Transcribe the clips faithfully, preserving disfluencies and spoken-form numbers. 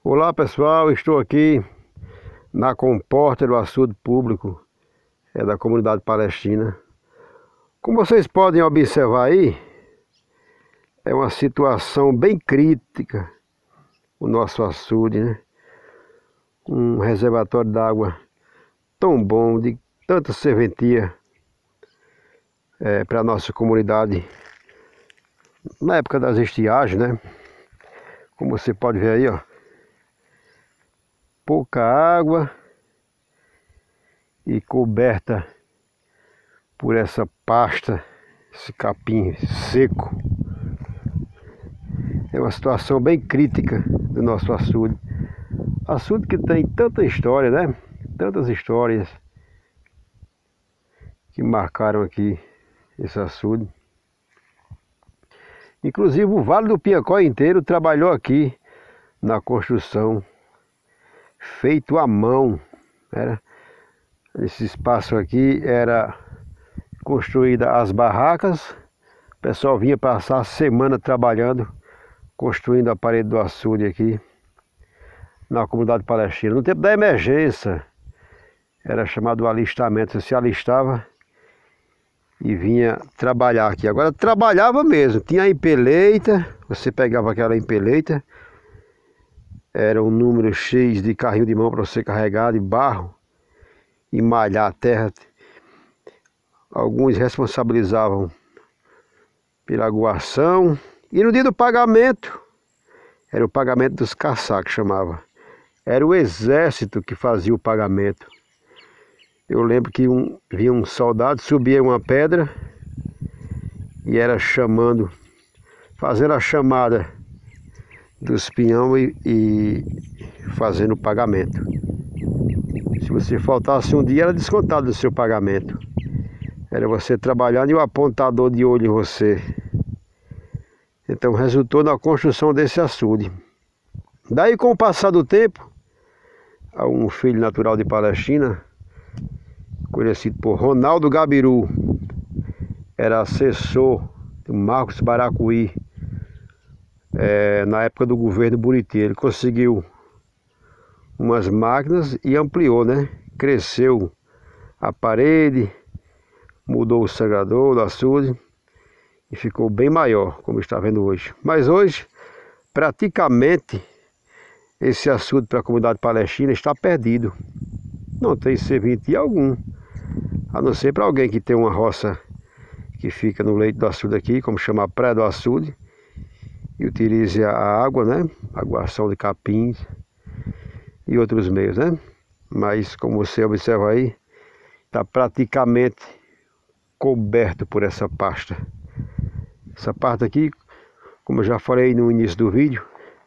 Olá pessoal, estou aqui na comporta do açude público é da comunidade palestina. Como vocês podem observar aí, é uma situação bem crítica o nosso açude, né? Um reservatório d'água tão bom, de tanta serventia é, para a nossa comunidade na época das estiagens, né? Como você pode ver aí, ó, pouca água e coberta por essa pasta, esse capim seco. É uma situação bem crítica do nosso açude. Açude que tem tanta história, né? Tantas histórias que marcaram aqui esse açude. Inclusive o Vale do Piancó inteiro trabalhou aqui na construção, feito à mão. Era, esse espaço aqui era construída as barracas, o pessoal vinha passar a semana trabalhando, construindo a parede do açude aqui na comunidade palestina. No tempo da emergência, era chamado alistamento, você se alistava e vinha trabalhar aqui. Agora trabalhava mesmo, tinha a empeleita, você pegava aquela empeleita, era um número X de carrinho de mão para você carregar de barro e malhar a terra. Alguns responsabilizavam pela aguação. E no dia do pagamento, era o pagamento dos caçacos, chamava. Era o exército que fazia o pagamento. Eu lembro que um, vinha um soldado, subia uma pedra e era chamando, fazendo a chamada dos pinhão e, e fazendo o pagamento. Se você faltasse um dia, era descontado do seu pagamento. Era você trabalhando e o apontador de olho em você. Então resultou na construção desse açude. Daí, com o passar do tempo, um filho natural de Palestina, conhecido por Ronaldo Gabiru, era assessor do Marcos Baracuí, é, na época do governo Buriti. Ele conseguiu umas máquinas e ampliou, né? Cresceu a parede, mudou o sangrador do açude e ficou bem maior, como está vendo hoje. Mas hoje, praticamente, esse açude para a comunidade palestina está perdido. Não tem serventia algum, a não ser para alguém que tem uma roça que fica no leito do açude aqui, como chama a Praia do Açude, e utilize a água, né? Aguação de capins e outros meios, né? Mas como você observa aí, está praticamente coberto por essa pasta. Essa parte aqui, como eu já falei no início do vídeo,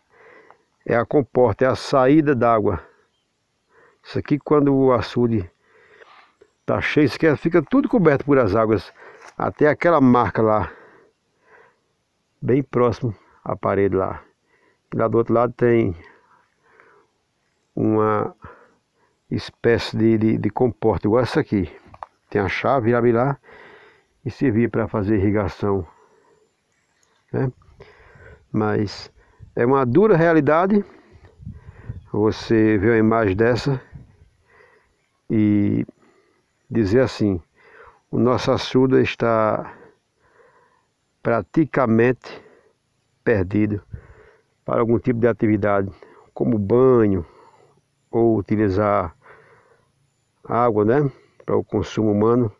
é a comporta, é a saída d'água. Isso aqui, quando o açude está cheio, isso aqui fica tudo coberto por as águas, até aquela marca lá, bem próximo à parede lá. E lá do outro lado tem uma espécie de, de, de comporta, igual essa aqui. Tem a chave, abre lá e servia para fazer irrigação, né? Mas é uma dura realidade você ver uma imagem dessa e dizer assim: o nosso açude está praticamente perdido para algum tipo de atividade, como banho ou utilizar água, né, para o consumo humano.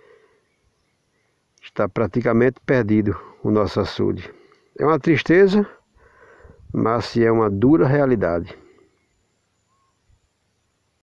Está praticamente perdido o nosso açude. É uma tristeza, mas é uma dura realidade.